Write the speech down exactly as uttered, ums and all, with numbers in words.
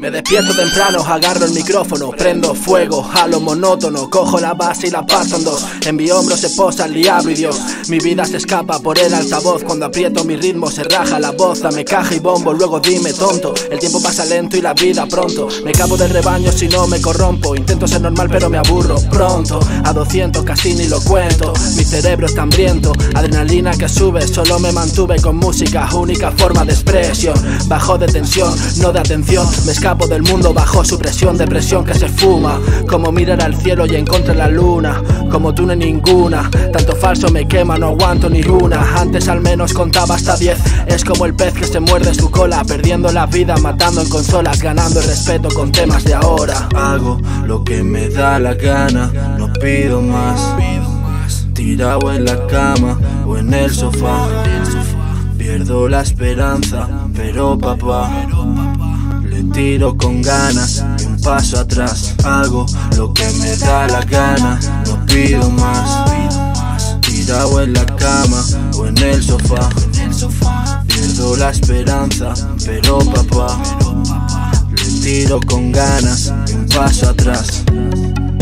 Me despierto temprano, agarro el micrófono, prendo fuego, a lo monótono, cojo la base y la parto en dos. En mi hombro se posa el diablo y Dios. Mi vida se escapa por el altavoz, cuando aprieto mi ritmo se raja la voz. Dame caja y bombo, luego dime tonto. El tiempo pasa lento y la vida pronto. Me cago del rebaño si no me corrompo. Intento ser normal pero me aburro pronto. A doscientos casi ni lo cuento. Mi cerebro está hambriento, adrenalina que sube. Solo me mantuve con música, única forma de expresión. Bajo de tensión, no de atención. Me escapo del mundo bajo su presión, depresión que se fuma. Como mirar al cielo y encontrar la luna. Como tú no hay ninguna, tanto falso me quema, no aguanto ni una. Antes al menos contaba hasta diez. Es como el pez que se muerde su cola, perdiendo la vida, matando en consolas, ganando el respeto con temas de ahora. Hago lo que me da la gana, no pido más. Tirado en la cama o en el sofá, pierdo la esperanza, pero papá, le tiro con ganas y un paso atrás. Hago lo que me da la gana, no pido más. Tirado en la cama o en el sofá, pierdo la esperanza, pero papá, le tiro con ganas y un paso atrás.